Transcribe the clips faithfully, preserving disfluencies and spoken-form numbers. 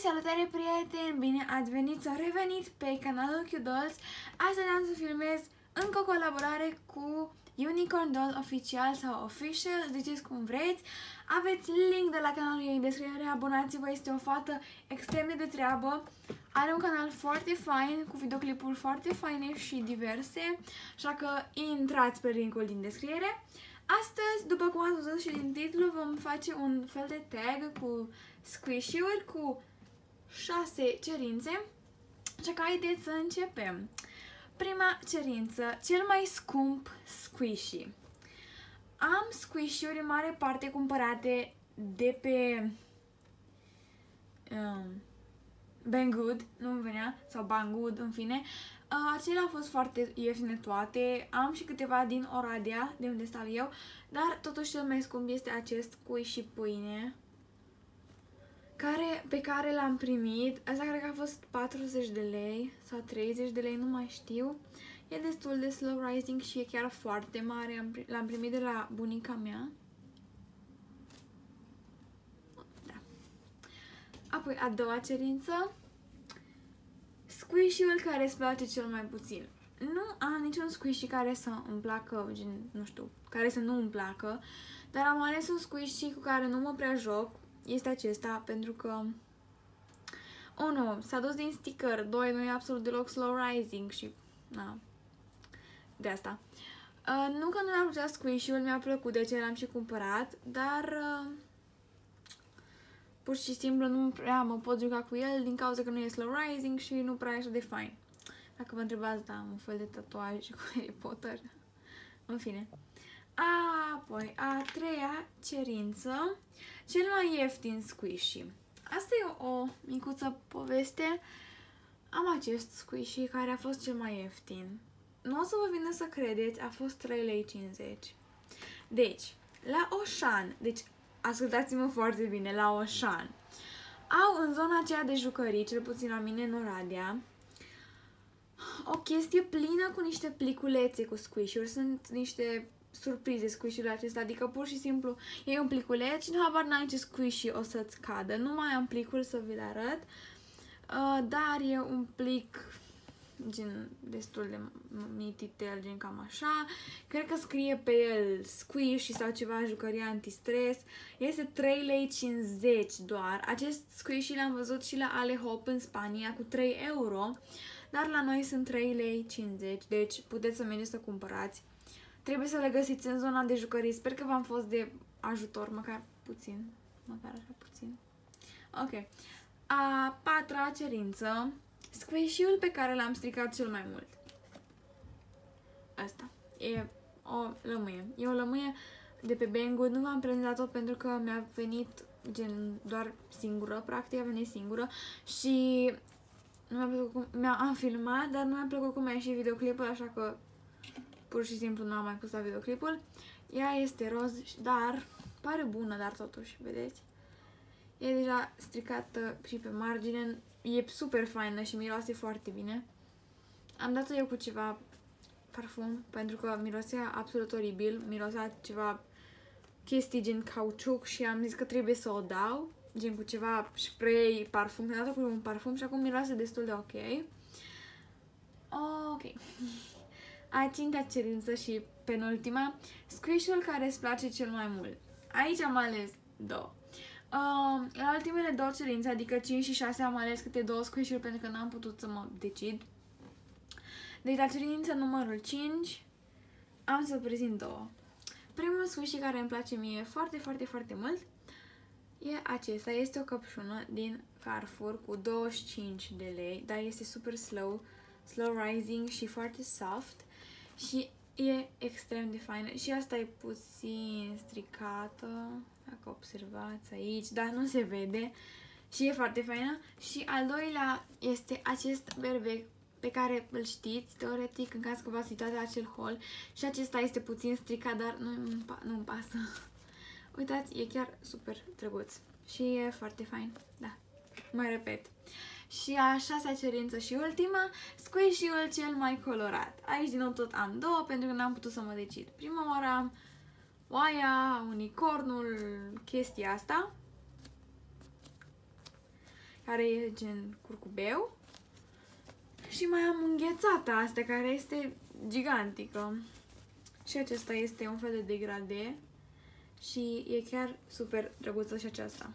salutare prieteni! Bine ați venit sau revenit pe canalul Cute Dolls. Astăzi am să filmez încă o colaborare cu Unicorn Doll Oficial sau Official, ziceți cum vreți. Aveți link de la canalul ei în descriere, abonați-vă, este o fată extrem de de treabă. Are un canal foarte fain, cu videoclipuri foarte faine și diverse, așa că intrați pe linkul din descriere. Astăzi, după cum ați văzut și din titlu, vom face un fel de tag cu squishy-uri cu șase cerințe, așa că haideți să începem. Prima cerință, cel mai scump squishy. Am squishy-uri în mare parte cumpărate de pe um, Banggood, nu-mi venea, sau Banggood, în fine. Uh, acelea au fost foarte ieftine toate. Am și câteva din Oradea, de unde stau eu, dar totuși cel mai scump este acest squishy pâine, care, pe care l-am primit. Asta cred că a fost patruzeci de lei sau treizeci de lei, nu mai știu. E destul de slow rising și e chiar foarte mare. L-am primit de la bunica mea. Da. Apoi, a doua cerință. Squishy-ul care îți place cel mai puțin. Nu am niciun squishy care să îmi placă, gen, nu știu, care să nu îmi placă, dar am ales un squishy cu care nu mă prea joc. Este acesta, pentru că unu, s-a dus din sticker, doi, nu e absolut deloc slow rising și na, de asta. Uh, nu că nu mi-a plăcut squishy-ul, mi-a plăcut, de ce l-am și cumpărat, dar uh, pur și simplu nu prea mă pot juca cu el din cauza că nu e slow rising și nu prea e așa de fain. Dacă vă întrebați, da, am un fel de tatuaj cu Harry Potter. În fine. Apoi, a treia cerință, cel mai ieftin squishy. Asta e o micuță poveste. Am acest squishy care a fost cel mai ieftin. Nu o să vă vină să credeți, a fost trei lei cincizeci. Deci, la Auchan, deci ascultați-mă foarte bine, la Auchan, au în zona aceea de jucării, cel puțin la mine în Oradea, o chestie plină cu niște pliculețe cu squishy-uri. Sunt niște surprize squishy-urile acestea, adică pur și simplu e un pliculeț și nu habar n-ai ce squishy o să-ți cadă. Nu mai am plicul să vi-l arăt, uh, dar e un plic gen destul de mititel, gen cam așa. Cred că scrie pe el squishy sau ceva, jucărie antistres. Este trei lei cincizeci doar. Acest squishy l-am văzut și la Alehop în Spania cu trei euro, dar la noi sunt trei lei cincizeci, deci puteți să mergeți să cumpărați. Trebuie să le găsiți în zona de jucării. Sper că v-am fost de ajutor, măcar puțin. Măcar așa puțin. Ok. A patra cerință. Squishy-ul pe care l-am stricat cel mai mult. Asta. E o lămâie. E o lămâie de pe Banggood. Nu v-am prezentat-o pentru că mi-a venit gen doar singură. Practic a venit singură. Și nu mi-a plăcut cum... Mi-am filmat, dar nu mi-a plăcut cum a ieșit videoclipul, așa că pur și simplu nu am mai pus la videoclipul. Ea este roz, dar pare bună, dar totuși, vedeți? E deja stricată și pe margine. E super faină și miroase foarte bine. Am dat-o eu cu ceva parfum, pentru că mirosea absolut oribil. Mirosea ceva chestii gen cauciuc și am zis că trebuie să o dau, gen cu ceva spray, parfum. Am dat-o cu un parfum și acum miroase destul de ok. Ok. A cincea cerință și penultima, squishy-ul care îți place cel mai mult. Aici am ales două. Uh, la ultimele două cerințe, adică cinci și șase, am ales câte două squishy-uri pentru că n-am putut să mă decid. Deci la cerința numărul cinci am să prezint două. Primul squishy care îmi place mie foarte, foarte, foarte mult e acesta. Este o căpșună din Carrefour cu douăzeci și cinci de lei, dar este super slow, slow rising și foarte soft. Și e extrem de faină. Și asta e puțin stricată, dacă observați aici, dar nu se vede. Și e foarte faină. Și al doilea este acest berbec pe care îl știți, teoretic, în caz că v-ați uitat la acel haul. Și acesta este puțin stricat, dar nu-mi nu pasă. Uitați, e chiar super drăguț. Și e foarte fain. Da, mai repet. Și a șasea cerință și ultima, squishy-ul cel mai colorat. Aici din nou tot am două pentru că n-am putut să mă decid. Prima oară am oaia, unicornul, chestia asta. care e gen curcubeu. Și mai am înghețata asta, care este gigantică. Și acesta este un fel de degradé. Și e chiar super drăguță și aceasta.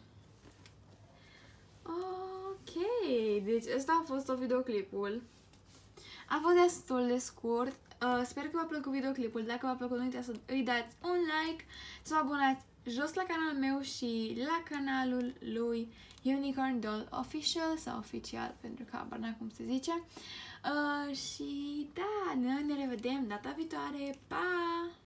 Ok, deci ăsta a fost videoclipul. A fost destul de scurt. Uh, sper că v-a plăcut videoclipul. Dacă v-a plăcut, nu uitați să îi dați un like, să vă abonați jos la canalul meu și la canalul lui Unicorn Doll Official sau oficial, pentru că abar n-am cum se zice. Uh, și da, ne, ne revedem data viitoare. Pa!